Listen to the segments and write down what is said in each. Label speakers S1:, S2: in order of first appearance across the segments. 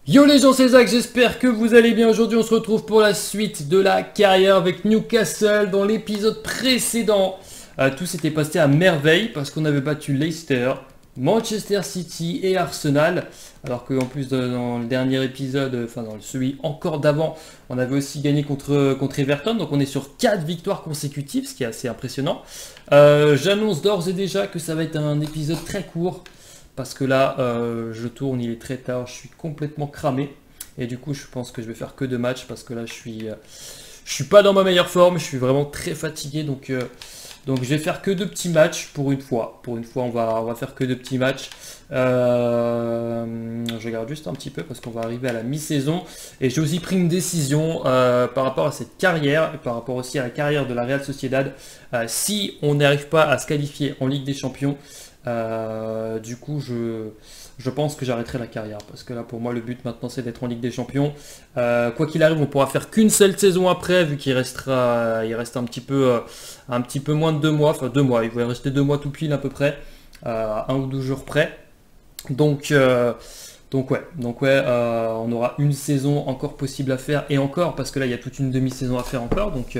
S1: Yo les gens, c'est Zach, j'espère que vous allez bien. Aujourd'hui on se retrouve pour la suite de la carrière avec Newcastle. Dans l'épisode précédent, tout s'était passé à merveille parce qu'on avait battu Leicester, Manchester City et Arsenal. Alors qu'en plus dans le dernier épisode, enfin dans celui encore d'avant, on avait aussi gagné contre Everton. Donc on est sur 4 victoires consécutives, ce qui est assez impressionnant. J'annonce d'ores et déjà que ça va être un épisode très court. Parce que là, je tourne, il est très tard, je suis complètement cramé. Et du coup, je pense que je vais faire que 2 matchs parce que là, je suis pas dans ma meilleure forme, je suis vraiment très fatigué. Donc je vais faire que 2 petits matchs pour une fois. Pour une fois, on va faire que 2 petits matchs. Je regarde juste un petit peu parce qu'on va arriver à la mi-saison. Et j'ai aussi pris une décision par rapport à cette carrière et par rapport aussi à la carrière de la Real Sociedad. Si on n'arrive pas à se qualifier en Ligue des Champions, du coup, je pense que j'arrêterai la carrière parce que là, pour moi, le but maintenant, c'est d'être en Ligue des Champions. Quoi qu'il arrive, on pourra faire qu'une seule saison après, vu qu'il reste un petit peu moins de 2 mois, enfin 2 mois. Il va rester 2 mois tout pile à peu près, 1 ou 2 jours près. Donc, ouais, on aura une saison encore possible à faire et encore parce que là, il y a toute une demi-saison à faire encore. Donc,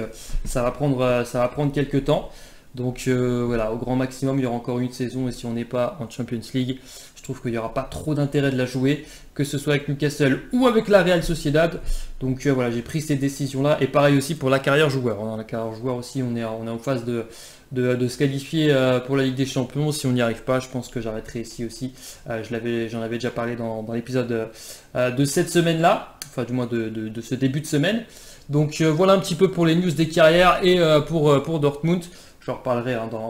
S1: ça va prendre quelques temps. Donc voilà, au grand maximum, il y aura encore une saison et si on n'est pas en Champions League, je trouve qu'il n'y aura pas trop d'intérêt de la jouer, que ce soit avec Newcastle ou avec la Real Sociedad. Donc voilà, j'ai pris ces décisions-là et pareil aussi pour la carrière joueur. La carrière joueur aussi, on est en phase de se qualifier pour la Ligue des Champions. Si on n'y arrive pas, je pense que j'arrêterai ici aussi. J'en avais déjà parlé dans l'épisode de cette semaine-là, enfin du moins de ce début de semaine. Donc voilà un petit peu pour les news des carrières et pour Dortmund. J'en reparlerai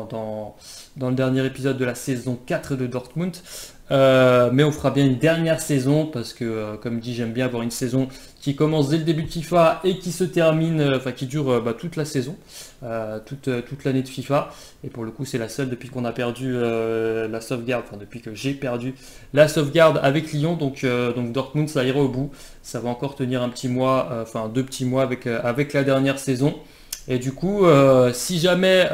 S1: dans le dernier épisode de la saison 4 de Dortmund. Mais on fera bien une dernière saison parce que, comme dit, j'aime bien avoir une saison qui commence dès le début de FIFA et qui se termine, enfin qui dure toute la saison, toute l'année de FIFA. Et pour le coup, c'est la seule depuis qu'on a perdu la sauvegarde, enfin depuis que j'ai perdu la sauvegarde avec Lyon. Donc Dortmund, ça ira au bout. Ça va encore tenir un petit mois, enfin 2 petits mois avec la dernière saison. Et du coup, si jamais,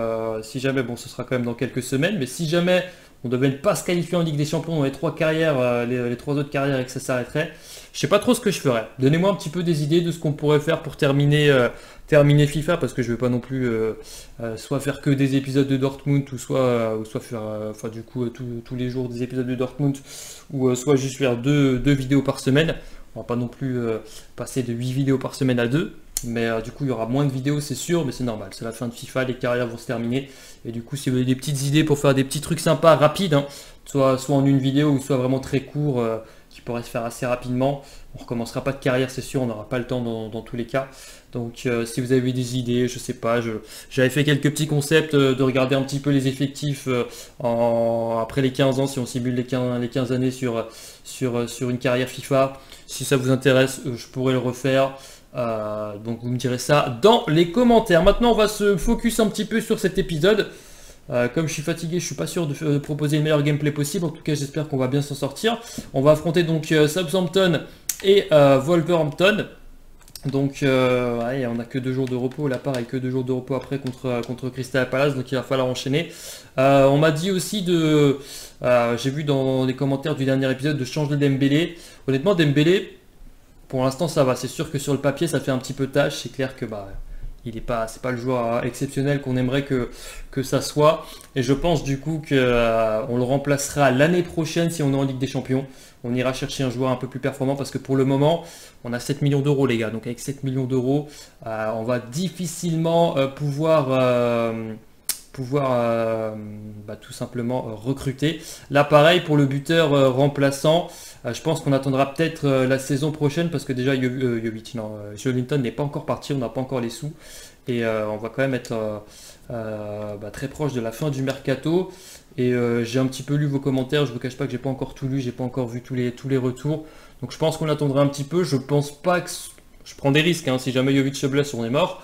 S1: bon, ce sera quand même dans quelques semaines, mais si jamais on devait ne pas se qualifier en Ligue des Champions dans les 3 carrières, les 3 autres carrières et que ça s'arrêterait, je sais pas trop ce que je ferais. Donnez-moi un petit peu des idées de ce qu'on pourrait faire pour terminer FIFA, parce que je vais pas non plus soit faire que des épisodes de Dortmund, ou soit faire, enfin du coup, tous les jours des épisodes de Dortmund, ou soit juste faire deux vidéos par semaine. On va pas non plus passer de 8 vidéos par semaine à 2. Mais du coup, il y aura moins de vidéos, c'est sûr, mais c'est normal. C'est la fin de FIFA, les carrières vont se terminer. Et du coup, si vous avez des petites idées pour faire des petits trucs sympas, rapides, hein, soit en une vidéo ou soit vraiment très court, qui pourrait se faire assez rapidement, on recommencera pas de carrière, c'est sûr, on n'aura pas le temps dans tous les cas. Donc, si vous avez des idées, je sais pas, j'avais fait quelques petits concepts de regarder un petit peu les effectifs après les 15 ans, si on simule les 15 années sur une carrière FIFA. Si ça vous intéresse, je pourrais le refaire. Donc vous me direz ça dans les commentaires. Maintenant on va se focus un petit peu sur cet épisode. Comme je suis fatigué, je suis pas sûr de proposer le meilleur gameplay possible. En tout cas j'espère qu'on va bien s'en sortir. On va affronter donc Southampton et Wolverhampton. Donc ouais, on a que 2 jours de repos là, pareil, que 2 jours de repos après contre Crystal Palace, donc il va falloir enchaîner. On m'a dit aussi j'ai vu dans les commentaires du dernier épisode de changer Dembélé. Honnêtement Dembélé, pour l'instant, ça va. C'est sûr que sur le papier, ça fait un petit peu tâche. C'est clair que c'est pas le joueur exceptionnel qu'on aimerait que ça soit. Et je pense du coup qu'on le remplacera l'année prochaine si on est en Ligue des Champions. On ira chercher un joueur un peu plus performant parce que pour le moment, on a 7 millions d'euros, les gars. Donc avec 7 millions d'euros, on va difficilement pouvoir tout simplement recruter. Là, pareil pour le buteur remplaçant. Je pense qu'on attendra peut-être la saison prochaine parce que déjà Joelinton n'est pas encore parti, on n'a pas encore les sous et on va quand même être très proche de la fin du mercato. Et j'ai un petit peu lu vos commentaires, je ne vous cache pas que j'ai pas encore tout lu, j'ai pas encore vu tous les retours. Donc je pense qu'on attendra un petit peu. Je pense pas que je prends des risques, hein, si jamais Jovic se blesse, on est mort.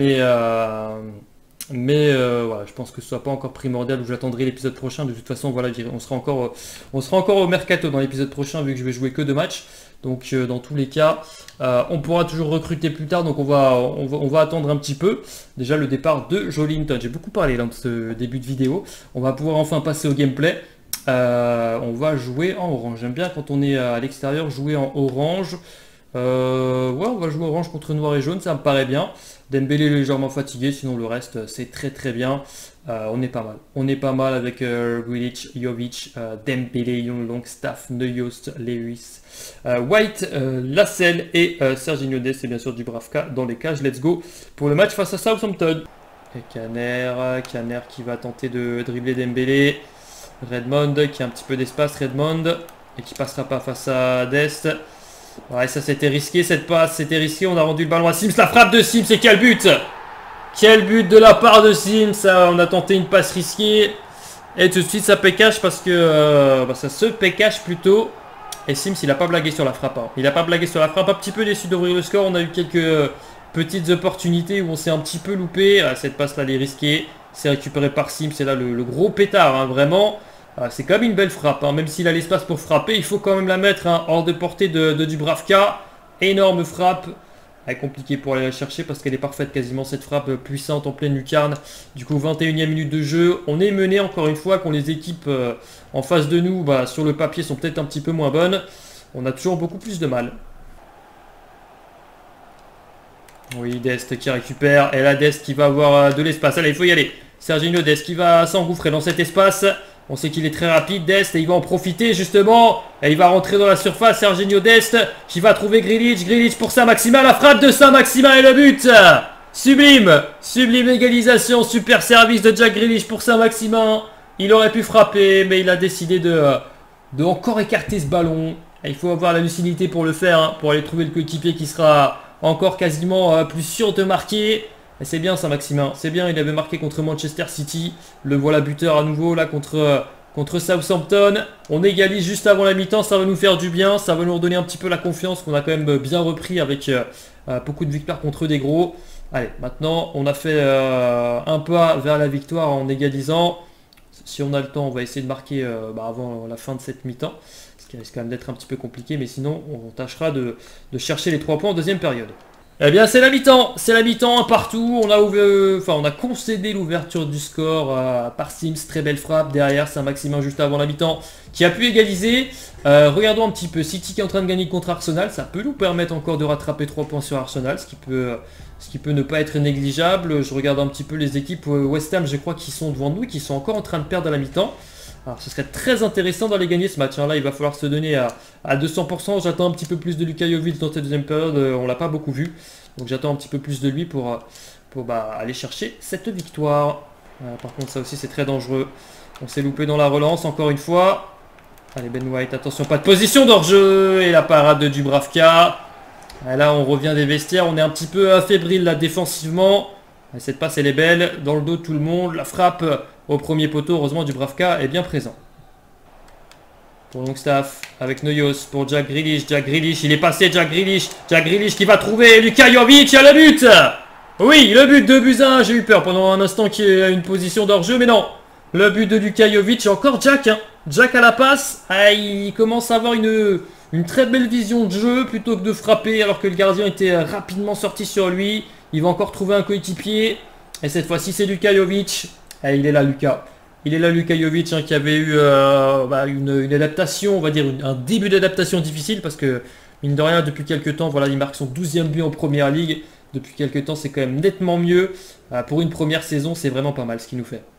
S1: Mais voilà, je pense que ce soit pas encore primordial, ou j'attendrai l'épisode prochain. De toute façon, voilà, on sera encore au mercato dans l'épisode prochain vu que je vais jouer que 2 matchs. Donc dans tous les cas, on pourra toujours recruter plus tard. Donc on va attendre un petit peu. Déjà le départ de Joelinton. J'ai beaucoup parlé dans ce début de vidéo. On va pouvoir enfin passer au gameplay. On va jouer en orange. J'aime bien quand on est à l'extérieur jouer en orange. Ouais, on va jouer orange contre noir et jaune, ça me paraît bien. Dembélé est légèrement fatigué, sinon le reste c'est très très bien. On est pas mal. On est pas mal avec Grealish, Jovic, Dembélé, Young, Longstaff, Neuhaus, Lewis, White, Lascelles et Serginho Dest et bien sûr Dubravka dans les cages. Let's go pour le match face à Southampton. Et Caner qui va tenter de dribbler Dembélé. Redmond qui a un petit peu d'espace, Redmond, et qui passera pas face à Dest. Ouais, ça c'était risqué, cette passe, c'était risqué. On a rendu le ballon à Sims, la frappe de Sims, et quel but! Quel but de la part de Sims. On a tenté une passe risquée. Et tout de suite ça pécache parce que ça se pécache plutôt. Et Sims il a pas blagué sur la frappe. Hein. Il a pas blagué sur la frappe, un petit peu déçu d'ouvrir le score. On a eu quelques petites opportunités où on s'est un petit peu loupé. Cette passe là elle est risquée. C'est récupéré par Sims, c'est là le gros pétard, hein, vraiment. C'est quand même une belle frappe, hein. Même s'il a l'espace pour frapper, il faut quand même la mettre, hein, hors de portée de Dubravka. Énorme frappe. Elle est compliquée pour aller la chercher parce qu'elle est parfaite quasiment, cette frappe puissante en pleine lucarne. Du coup 21e minute de jeu. On est mené encore une fois quand les équipes en face de nous, sur le papier, sont peut-être un petit peu moins bonnes. On a toujours beaucoup plus de mal. Oui, Dest qui récupère. Et là Dest qui va avoir de l'espace. Allez, il faut y aller. Serginho Dest qui va s'engouffrer dans cet espace. On sait qu'il est très rapide, Dest, et il va en profiter justement. Et il va rentrer dans la surface, Serginho Dest, qui va trouver Grealish. Grealish pour Saint-Maximin, la frappe de Saint-Maximin et le but. Sublime. Sublime égalisation, super service de Jack Grealish pour Saint-Maximin. Il aurait pu frapper, mais il a décidé de encore écarter ce ballon. Et il faut avoir la lucidité pour le faire, hein, pour aller trouver le coéquipier qui sera encore quasiment plus sûr de marquer. Et c'est bien Saint-Maximin, c'est bien, il avait marqué contre Manchester City. Le voilà buteur à nouveau là contre Southampton. On égalise juste avant la mi-temps, ça va nous faire du bien. Ça va nous redonner un petit peu la confiance qu'on a quand même bien repris avec beaucoup de victoires contre des gros. Allez, maintenant on a fait un pas vers la victoire en égalisant. Si on a le temps, on va essayer de marquer avant la fin de cette mi-temps. Ce qui risque quand même d'être un petit peu compliqué, mais sinon on tâchera de chercher les 3 points en deuxième période. Eh bien c'est la mi-temps, un partout, on a concédé l'ouverture du score par Sims, très belle frappe, derrière Saint-Maximin juste avant la mi-temps qui a pu égaliser. Regardons un petit peu, City qui est en train de gagner contre Arsenal, ça peut nous permettre encore de rattraper 3 points sur Arsenal, ce qui peut ne pas être négligeable. Je regarde un petit peu les équipes West Ham, je crois qu'ils sont devant nous, qui sont encore en train de perdre à la mi-temps. Alors ce serait très intéressant d'aller gagner ce match, hein. Là il va falloir se donner à 200%, j'attends un petit peu plus de Luka Jovic dans cette deuxième période, on l'a pas beaucoup vu. Donc j'attends un petit peu plus de lui pour aller chercher cette victoire. Par contre ça aussi c'est très dangereux. On s'est loupé dans la relance encore une fois. Allez Ben White, attention, pas de position d'hors-jeu. Et la parade de Dubravka. Et là on revient des vestiaires, on est un petit peu fébrile là défensivement. Et cette passe elle est belle, dans le dos de tout le monde. La frappe au premier poteau, heureusement Dubravka est bien présent. Pour Longstaff, avec Neuhaus, pour Jack Grealish, il est passé, Jack Grealish qui va trouver Luka Jovic, il y a le but. Oui, le but de Buzyn, j'ai eu peur pendant un instant qu'il y ait une position d'hors-jeu, mais non. Le but de Luka Jovic, encore Jack, hein. Jack à la passe, il commence à avoir une très belle vision de jeu, plutôt que de frapper, alors que le gardien était rapidement sorti sur lui. Il va encore trouver un coéquipier, et cette fois-ci c'est Luka Jovic. Il est là Luka. Il est là Luka Jovic, hein, qui avait eu une adaptation, on va dire un début d'adaptation difficile parce que mine de rien depuis quelques temps, voilà, il marque son 12e but en première ligue. Depuis quelques temps c'est quand même nettement mieux. Pour une première saison c'est vraiment pas mal ce qu'il nous fait.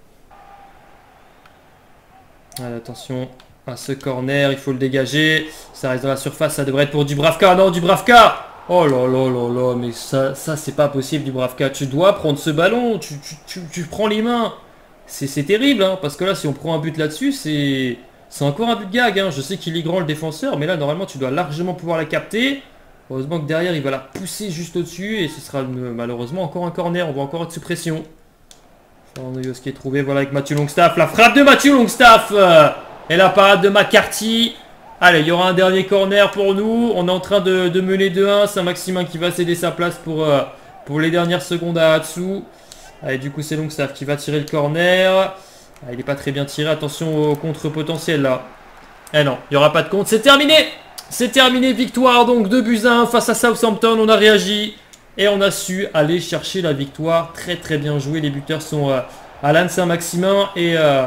S1: Allez, attention à ce corner, il faut le dégager. Ça reste dans la surface, ça devrait être pour Dubravka. Non, Dubravka. Oh là là là là, mais ça c'est pas possible Dubravka. Tu dois prendre ce ballon, tu prends les mains. C'est terrible, hein, parce que là, si on prend un but là-dessus, c'est encore un but de gag. Hein. Je sais qu'il est grand le défenseur, mais là, normalement, tu dois largement pouvoir la capter. Heureusement que derrière, il va la pousser juste au-dessus, et ce sera malheureusement encore un corner. On va encore être sous pression. Neuhaus qui est trouvé, voilà, avec Matthew Longstaff. La frappe de Matthew Longstaff et la parade de McCarthy. Allez, il y aura un dernier corner pour nous. On est en train de mener 2-1. Saint-Maximin qui va céder sa place pour les dernières secondes à Atsu. Allez, du coup c'est Longstaff qui va tirer le corner. Il n'est pas très bien tiré, attention au contre potentiel là. Eh non, il n'y aura pas de contre, c'est terminé. C'est terminé, victoire donc de Buzyn face à Southampton. On a réagi et on a su aller chercher la victoire. Très très bien joué, les buteurs sont Alan Saint-Maximin et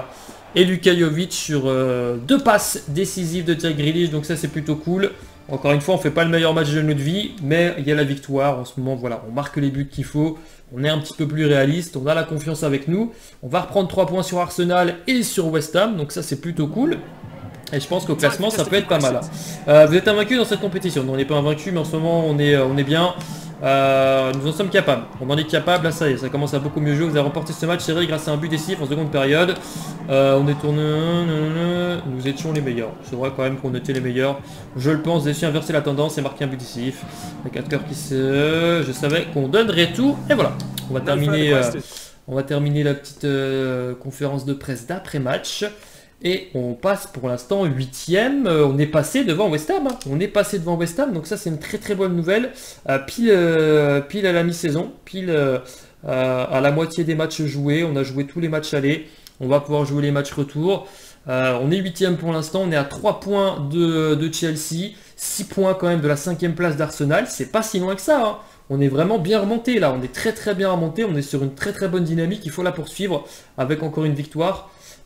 S1: Et Luka Jovic sur 2 passes décisives de Jack Grealish, donc ça c'est plutôt cool. Encore une fois, on fait pas le meilleur match de notre vie, mais il y a la victoire. En ce moment, voilà, on marque les buts qu'il faut. On est un petit peu plus réaliste, on a la confiance avec nous. On va reprendre 3 points sur Arsenal et sur West Ham, donc ça c'est plutôt cool. Et je pense qu'au classement, ça peut être pas mal. Vous êtes invaincu dans cette compétition. Non, on n'est pas invaincu, mais en ce moment, on est bien. Nous en sommes capables. On en est capable. Là, ça y est, ça commence à beaucoup mieux jouer. Vous avez remporté ce match, série, grâce à un but décisif en seconde période. On est tourné. Nous étions les meilleurs. C'est vrai quand même qu'on était les meilleurs. Je le pense. J'ai su inverser la tendance et marquer un but décisif. Les 4 cœurs qui se. Je savais qu'on donnerait tout. Et voilà. On va terminer la petite conférence de presse d'après-match. Et on passe pour l'instant 8ème, on est passé devant West Ham, on est passé devant West Ham, donc ça c'est une très très bonne nouvelle, pile à la mi-saison, pile à la moitié des matchs joués, on a joué tous les matchs allés, on va pouvoir jouer les matchs retour, on est 8ème pour l'instant, on est à 3 points de Chelsea, 6 points quand même de la 5ème place d'Arsenal, c'est pas si loin que ça, hein. On est vraiment bien remonté là, on est très très bien remonté, on est sur une très très bonne dynamique, il faut la poursuivre avec encore une victoire.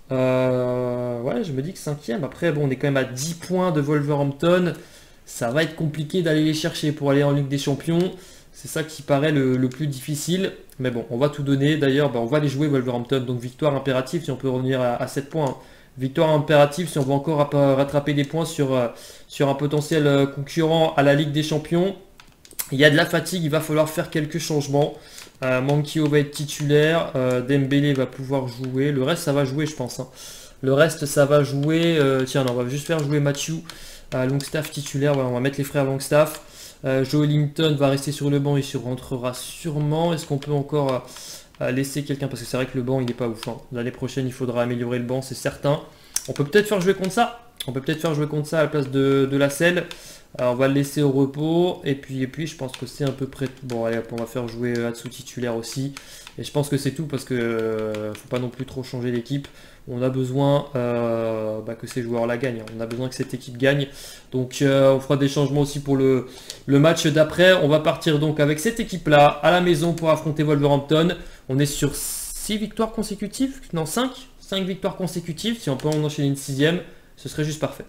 S1: Ouais, je me dis que 5ème. Après, bon, on est quand même à 10 points de Wolverhampton. Ça va être compliqué d'aller les chercher pour aller en Ligue des Champions. C'est ça qui paraît le plus difficile. Mais bon, on va tout donner. D'ailleurs, on va les jouer Wolverhampton. Donc victoire impérative si on peut revenir à 7 points. Victoire impérative si on veut encore rattraper des points sur un potentiel concurrent à la Ligue des Champions. Il y a de la fatigue, il va falloir faire quelques changements. Mankio va être titulaire, Dembélé va pouvoir jouer, le reste ça va jouer je pense, hein. Le reste ça va jouer, tiens non, on va juste faire jouer Mathieu, Longstaff titulaire, voilà, on va mettre les frères Longstaff, Joelinton va rester sur le banc, il se rentrera sûrement, est-ce qu'on peut encore laisser quelqu'un, parce que c'est vrai que le banc il n'est pas ouf, hein. L'année prochaine il faudra améliorer le banc c'est certain, on peut peut-être faire jouer contre ça, à la place de la selle. Alors on va le laisser au repos et puis je pense que c'est à peu près tout. Bon allez hop, on va faire jouer Atsu titulaire aussi. Et je pense que c'est tout parce que faut pas non plus trop changer l'équipe. On a besoin que ces joueurs la gagnent. On a besoin que cette équipe gagne. Donc on fera des changements aussi pour le match d'après. On va partir donc avec cette équipe là à la maison pour affronter Wolverhampton. On est sur 6 victoires consécutives. Non 5 victoires consécutives. Si on peut en enchaîner une 6ème, ce serait juste parfait.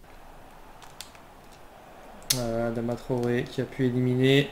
S1: Voilà, Adama Traoré qui a pu éliminer.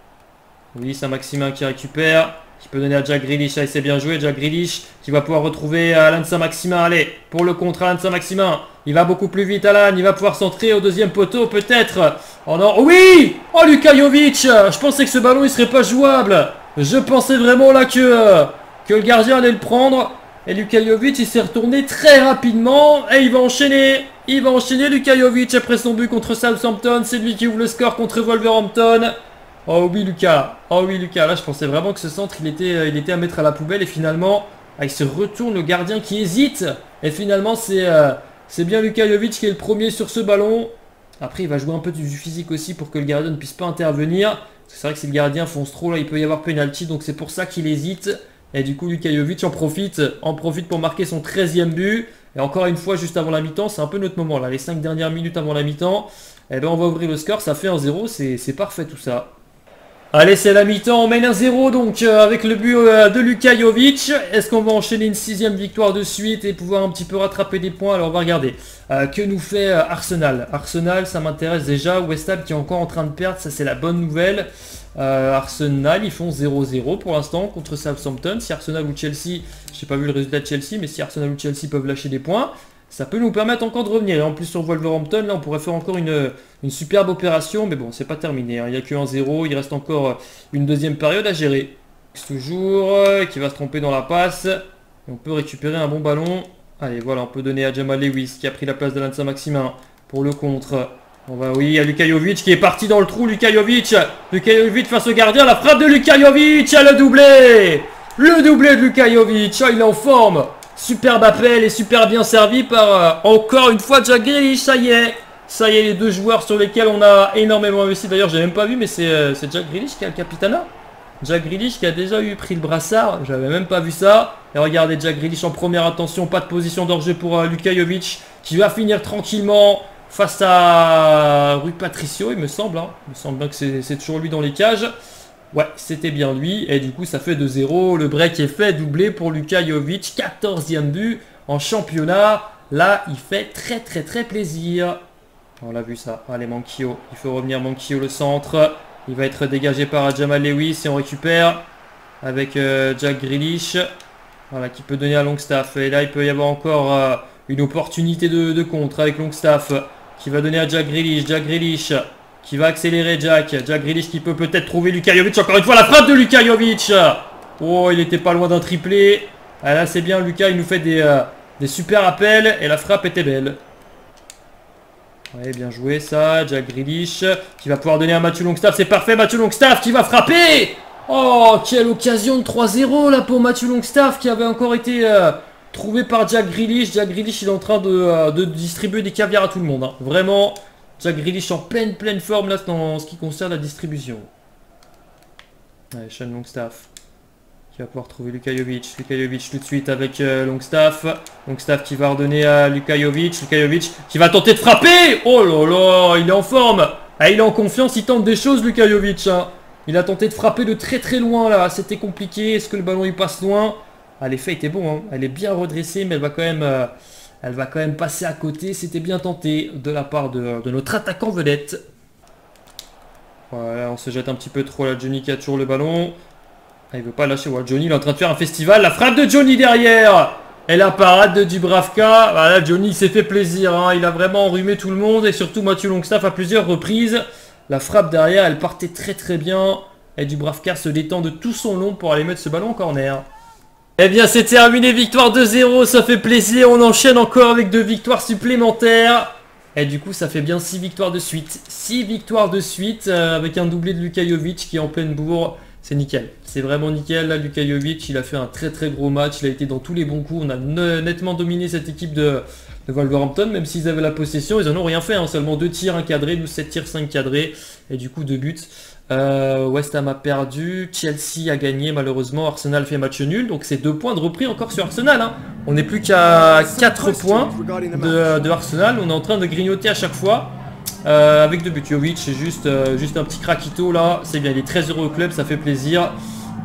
S1: Oui, Saint-Maximin qui récupère. Qui peut donner à Jack Grealish. Allez, c'est bien joué. Jack Grealish qui va pouvoir retrouver Alan Saint-Maximin. Allez, pour le contre, Alan Saint-Maximin. Il va beaucoup plus vite, Alan. Il va pouvoir centrer au deuxième poteau, peut-être. Oh non. Oui. Oh, Luka Jovic. Je pensais que ce ballon, il serait pas jouable. Je pensais vraiment là que le gardien allait le prendre. Et Luka Jovic, il s'est retourné très rapidement. Et il va enchaîner. Luka Jovic après son but contre Southampton. C'est lui qui ouvre le score contre Wolverhampton. Oh oui Lucas. Là je pensais vraiment que ce centre il était à mettre à la poubelle. Et finalement il se retourne, le gardien qui hésite. Et finalement c'est bien Luka Jovic qui est le premier sur ce ballon. Après il va jouer un peu du physique aussi pour que le gardien ne puisse pas intervenir. C'est vrai que si le gardien fonce trop là il peut y avoir penalty. Donc c'est pour ça qu'il hésite. Et du coup Luka Jovic en profite pour marquer son 13e but. Et encore une fois juste avant la mi-temps, c'est un peu notre moment là, les 5 dernières minutes avant la mi-temps. Et ben on va ouvrir le score, ça fait 1-0, c'est parfait tout ça. Allez c'est la mi-temps, on mène 1-0 donc avec le but de Luka Jovic. Est-ce qu'on va enchaîner une 6ème victoire de suite et pouvoir un petit peu rattraper des points? Alors on va regarder. Que nous fait Arsenal? Arsenal ça m'intéresse déjà, West Ham qui est encore en train de perdre, ça c'est la bonne nouvelle. Arsenal ils font 0-0 pour l'instant contre Southampton. Si Arsenal ou Chelsea, j'ai pas vu le résultat de Chelsea, mais si Arsenal ou Chelsea peuvent lâcher des points, ça peut nous permettre encore de revenir. Et en plus sur Wolverhampton, là on pourrait faire encore une superbe opération, mais bon c'est pas terminé, hein. Il n'y a que 1-0, il reste encore une deuxième période à gérer. Toujours qui va se tromper dans la passe. Et on peut récupérer un bon ballon. Allez voilà, on peut donner à Jamal Lewis qui a pris la place d'Alan Saint-Maximin pour le contre. On va, oui, il y a Luka Jovic qui est parti dans le trou. Luka Jovic face au gardien. La frappe de Luka Jovic. Le doublé. Le doublé de Luka Jovic. Il est en forme. Superbe appel et super bien servi par encore une fois Jack Grealish. Ça y est, les deux joueurs sur lesquels on a énormément investi. D'ailleurs, j'ai même pas vu, mais c'est Jack Grealish qui a le capitana. Jack Grealish qui a déjà pris le brassard. J'avais même pas vu ça. Et regardez Jack Grealish en première intention. Pas de position d'hors-jeu pour Luka Jovic qui va finir tranquillement face à Rui Patricio, il me semble. Hein. Il me semble bien que c'est toujours lui dans les cages. Ouais, c'était bien lui. Et du coup, ça fait 2-0. Le break est fait, doublé pour Luka Jovic. 14e but. en championnat. Là, il fait très plaisir. On l'a vu ça. Allez, Manquillo. Il faut revenir Manquillo le centre. Il va être dégagé par Jamal Lewis et on récupère avec Jack Grealish. Voilà, qui peut donner à Longstaff. Et là, il peut y avoir encore une opportunité de contre avec Longstaff qui va donner à Jack Grealish. Jack Grealish qui va accélérer Jack. Jack Grealish qui peut peut-être trouver Luka Jovic. Encore une fois, la frappe de Luka Jovic. Oh, il était pas loin d'un triplé. Ah, là, c'est bien. Luka, il nous fait des super appels. Et la frappe était belle. Ouais, bien joué ça. Jack Grealish qui va pouvoir donner à Matthew Longstaff. C'est parfait. Matthew Longstaff qui va frapper. Oh, quelle occasion de 3-0 là pour Matthew Longstaff qui avait encore été trouvé par Jack Grealish. Jack Grealish, il est en train de distribuer des caviars à tout le monde. Hein. Vraiment, Jack Grealish en pleine forme là dans ce qui concerne la distribution. Allez, Sean Longstaff qui va pouvoir trouver Luka Jovic. Luka Jovic tout de suite avec Longstaff. Longstaff qui va redonner à Luka Jovic. Luka Jovic qui va tenter de frapper. Oh là là, il est en forme. Ah, il est en confiance, il tente des choses Luka Jovic. Hein. Il a tenté de frapper de très loin là. C'était compliqué. Est-ce que le ballon il passe loin? Ah, l'effet était bon. Hein. Elle est bien redressée, mais elle va quand même passer à côté. C'était bien tenté de la part de notre attaquant vedette. Voilà, on se jette un petit peu trop là. Johnny qui a toujours le ballon. Ah, il veut pas lâcher. Ouais, Johnny il est en train de faire un festival. La frappe de Johnny derrière. Et la parade de Dubravka. Voilà, Johnny s'est fait plaisir. Hein. Il a vraiment enrhumé tout le monde. Et surtout Matthew Longstaff à plusieurs reprises. La frappe derrière, elle partait très bien. Et Dubravka se détend de tout son long pour aller mettre ce ballon en corner. Eh bien, c'est terminé. Victoire 2-0. Ça fait plaisir. On enchaîne encore avec 2 victoires supplémentaires. Et du coup, ça fait bien 6 victoires de suite. 6 victoires de suite avec un doublé de Luka Jovic qui est en pleine bourre. C'est nickel. C'est vraiment nickel. Là, Luka Jovic, il a fait un très gros match. Il a été dans tous les bons coups. On a nettement dominé cette équipe de Wolverhampton. Même s'ils avaient la possession, ils en ont rien fait. Hein. Seulement 2 tirs, 1 cadré. Nous, 7 tirs, 5 cadrés. Et du coup, 2 buts. West Ham a perdu. Chelsea a gagné malheureusement. Arsenal fait match nul. Donc, c'est 2 points de repris encore sur Arsenal. Hein. On n'est plus qu'à 4 points de Arsenal. On est en train de grignoter à chaque fois. Avec 2 buts. Jovic, c'est juste un petit craquito là. C'est bien, il est très heureux au club, ça fait plaisir.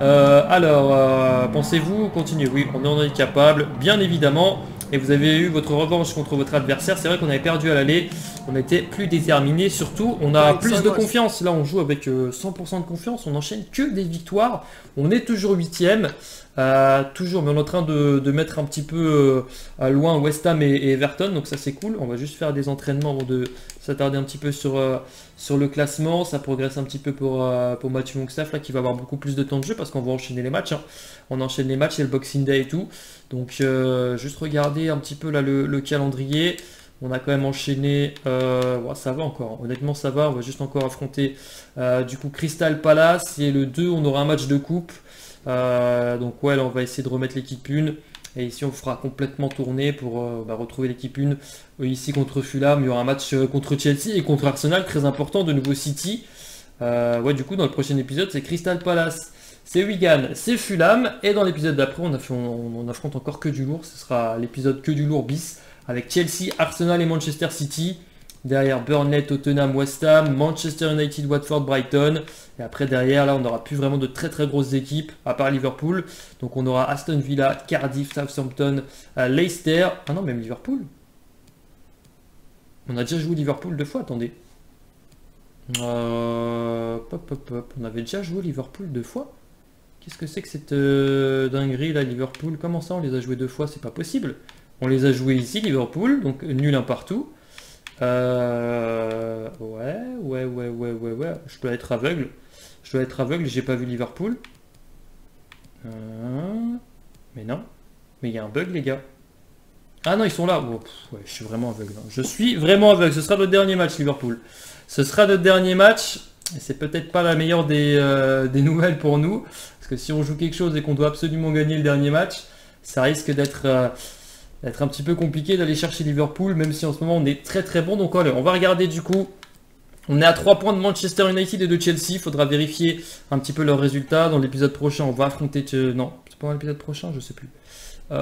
S1: Alors, pensez-vous continuer? Oui, on en est capable, bien évidemment. Et vous avez eu votre revanche contre votre adversaire. C'est vrai qu'on avait perdu à l'aller. On était plus déterminés. Surtout, on a plus de confiance. Là, on joue avec 100% de confiance. On n'enchaîne que des victoires. On est toujours 8ème. Toujours, mais on est en train de mettre un petit peu loin West Ham et Everton. Donc ça, c'est cool. On va juste faire des entraînements avant de s'attarder un petit peu sur le classement. Ça progresse un petit peu pour Matthew Longstaff là, qui va avoir beaucoup plus de temps de jeu parce qu'on va enchaîner les matchs. Hein. On enchaîne les matchs et le Boxing Day et tout. Donc juste regarder un petit peu là le calendrier. On a quand même enchaîné, ouais, ça va encore, honnêtement ça va, on va juste encore affronter du coup Crystal Palace et le 2 on aura un match de coupe. Donc ouais là on va essayer de remettre l'équipe 1 et ici on fera complètement tourner pour retrouver l'équipe 1 ici contre Fulham. Il y aura un match contre Chelsea et contre Arsenal très important, de nouveau City. Ouais du coup dans le prochain épisode c'est Crystal Palace, c'est Wigan, c'est Fulham et dans l'épisode d'après on affronte encore que du lourd, ce sera l'épisode que du lourd bis avec Chelsea, Arsenal et Manchester City. Derrière Burnley, Tottenham, West Ham, Manchester United, Watford, Brighton. Et après derrière, là, on n'aura plus vraiment de très grosses équipes, à part Liverpool. Donc on aura Aston Villa, Cardiff, Southampton, Leicester. Ah non, même Liverpool. On a déjà joué Liverpool 2 fois, attendez. On avait déjà joué Liverpool 2 fois. Qu'est-ce que c'est que cette dinguerie là, Liverpool? Comment ça, on les a joués 2 fois? C'est pas possible. On les a joués ici, Liverpool, donc nul un partout. Ouais. Je dois être aveugle. J'ai pas vu Liverpool. Mais non. Mais il y a un bug, les gars. Ah non, ils sont là. Oh, ouais, je suis vraiment aveugle. Je suis vraiment aveugle. Ce sera notre dernier match, Liverpool. Ce sera notre dernier match. Et c'est peut-être pas la meilleure des nouvelles pour nous. Parce que si on joue quelque chose et qu'on doit absolument gagner le dernier match, ça risque d'être un petit peu compliqué d'aller chercher Liverpool, même si en ce moment on est très bon. Donc allez, on va regarder du coup. On est à 3 points de Manchester United et de Chelsea. Il faudra vérifier un petit peu leurs résultats. Dans l'épisode prochain, on va affronter... Non, c'est pas dans l'épisode prochain, je sais plus.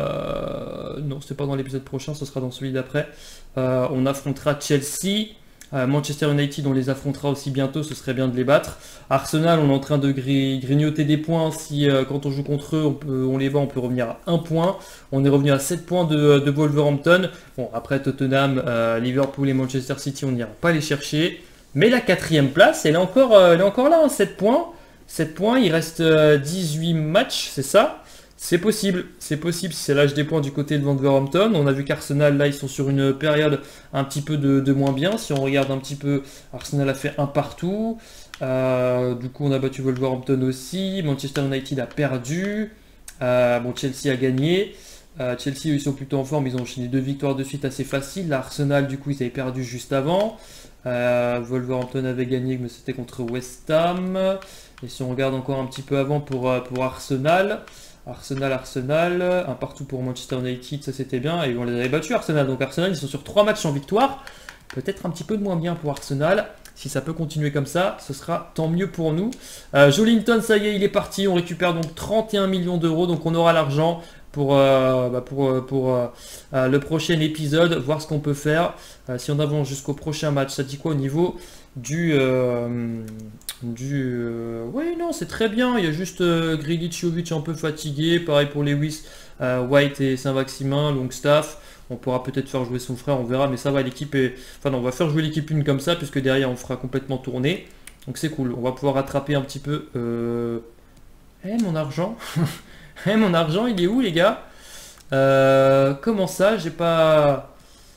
S1: Non, c'est pas dans l'épisode prochain, ce sera dans celui d'après. On affrontera Chelsea. Manchester United, on les affrontera aussi bientôt, ce serait bien de les battre. Arsenal, on est en train de grignoter des points. Si quand on joue contre eux, on les bat, on peut revenir à 1 point. On est revenu à 7 points de Wolverhampton. Bon, après Tottenham, Liverpool et Manchester City, on n'ira pas les chercher. Mais la 4e place, elle est encore là, hein, 7 points. 7 points, il reste 18 matchs, c'est ça? C'est possible si c'est l'âge des points du côté de Wolverhampton. On a vu qu'Arsenal, là, ils sont sur une période un petit peu de moins bien. Si on regarde un petit peu, Arsenal a fait un partout. Du coup, on a battu Wolverhampton aussi. Manchester United a perdu. Bon, Chelsea a gagné. Chelsea, eux, ils sont plutôt en forme. Ils ont enchaîné 2 victoires de suite assez faciles. Arsenal, du coup, ils avaient perdu juste avant. Wolverhampton avait gagné, mais c'était contre West Ham. Et si on regarde encore un petit peu avant pour Arsenal, un partout pour Manchester United, ça c'était bien, et on les avait battus Arsenal. Donc Arsenal, ils sont sur 3 matchs en victoire, peut-être un petit peu de moins bien pour Arsenal. Si ça peut continuer comme ça, ce sera tant mieux pour nous. Joelinton, ça y est, il est parti, on récupère donc 31 millions d'euros, donc on aura l'argent pour le prochain épisode, voir ce qu'on peut faire. Si on avance jusqu'au prochain match, ça dit quoi au niveau oui, non, c'est très bien. Il y a juste Grealish, Jovic un peu fatigué. Pareil pour Lewis, White et Saint-Maximin, Longstaff. On pourra peut-être faire jouer son frère, on verra. Mais ça va, l'équipe est... Enfin non, on va faire jouer l'équipe 1 comme ça, puisque derrière, on fera complètement tourner. Donc c'est cool. On va pouvoir rattraper un petit peu... mon argent mon argent, il est où, les gars? Comment ça? J'ai pas...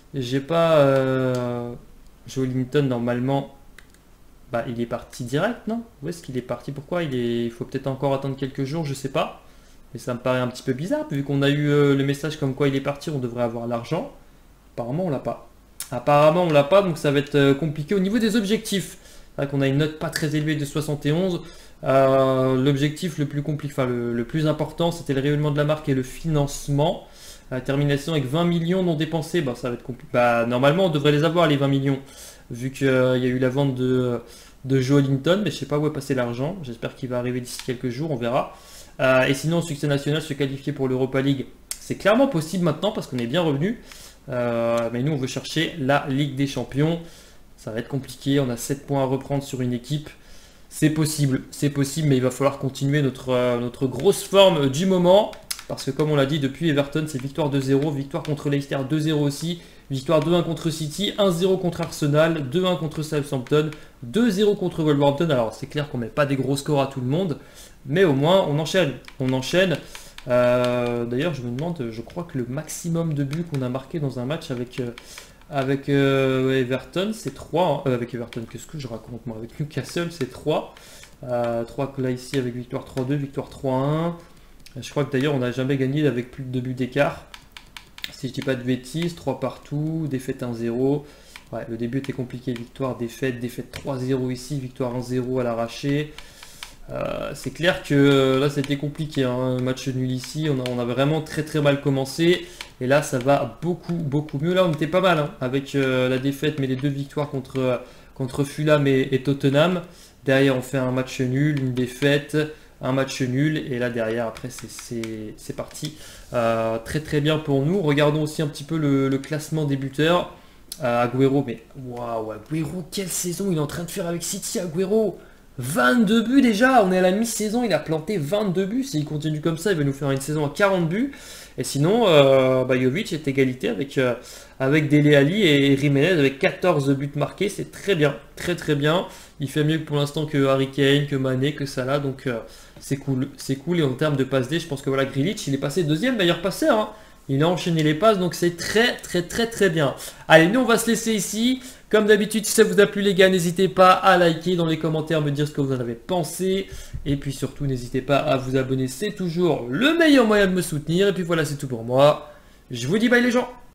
S1: Joelinton, normalement... Bah, il est parti direct, non? Où est-ce qu'il est parti? Pourquoi il faut peut-être encore attendre quelques jours, je sais pas. Mais ça me paraît un petit peu bizarre, vu qu'on a eu le message comme quoi il est parti, on devrait avoir l'argent. Apparemment, on l'a pas. Donc ça va être compliqué. Au niveau des objectifs, c'est vrai qu'on a une note pas très élevée de 71. L'objectif le plus compliqué, enfin le plus important, c'était le rayonnement de la marque et le financement. Termination avec 20 millions non dépensés, bah, ça va être compliqué. Bah, normalement, on devrait les avoir, les 20 millions. Vu qu'il y a eu la vente de Joelinton, mais je sais pas où est passé l'argent. J'espère qu'il va arriver d'ici quelques jours, on verra. Et sinon, succès national, se qualifier pour l'Europa League, c'est clairement possible maintenant parce qu'on est bien revenu. Mais nous, on veut chercher la Ligue des Champions. Ça va être compliqué, on a 7 points à reprendre sur une équipe. C'est possible, mais il va falloir continuer notre grosse forme du moment. Parce que comme on l'a dit, depuis Everton, c'est victoire 2-0, victoire contre Leicester 2-0 aussi. Victoire 2-1 contre City, 1-0 contre Arsenal, 2-1 contre Southampton, 2-0 contre Wolverhampton. Alors c'est clair qu'on met pas des gros scores à tout le monde, mais au moins on enchaîne. D'ailleurs je me demande, je crois que le maximum de buts qu'on a marqué dans un match avec Everton, c'est 3. Avec Everton, qu'est-ce que je raconte moi? Avec Newcastle, c'est 3. 3 là ici avec victoire 3-2, victoire 3-1. Je crois que d'ailleurs on n'a jamais gagné avec plus de 2 buts d'écart. Si je dis pas de bêtises, 3 partout, défaite 1-0. Ouais, le début était compliqué, victoire, défaite 3-0 ici, victoire 1-0 à l'arraché. C'est clair que là c'était compliqué, hein, un match nul ici, on a vraiment très mal commencé. Et là ça va beaucoup mieux. Là on était pas mal hein, avec la défaite, mais les 2 victoires contre Fulham et Tottenham. Derrière on fait un match nul, une défaite, un match nul, et là derrière après c'est parti. Très bien pour nous. Regardons aussi un petit peu le classement des buteurs. Agüero, mais waouh, Agüero, quelle saison il est en train de faire avec City. Agüero, 22 buts déjà, on est à la mi-saison, il a planté 22 buts. S'il continue comme ça, il va nous faire une saison à 40 buts. Et sinon, Jovic est égalité avec Dele Alli et Jiménez avec 14 buts marqués. C'est très bien, très bien. Il fait mieux pour l'instant que Harry Kane, que Mané, que Salah, donc c'est cool. Et en termes de passe D, je pense que voilà, Grealish, il est passé 2e meilleur passeur, hein. Il a enchaîné les passes, donc c'est très bien. Allez, nous on va se laisser ici. Comme d'habitude, si ça vous a plu les gars, n'hésitez pas à liker dans les commentaires, me dire ce que vous en avez pensé. Et puis surtout, n'hésitez pas à vous abonner, c'est toujours le meilleur moyen de me soutenir. Et puis voilà, c'est tout pour moi. Je vous dis bye les gens.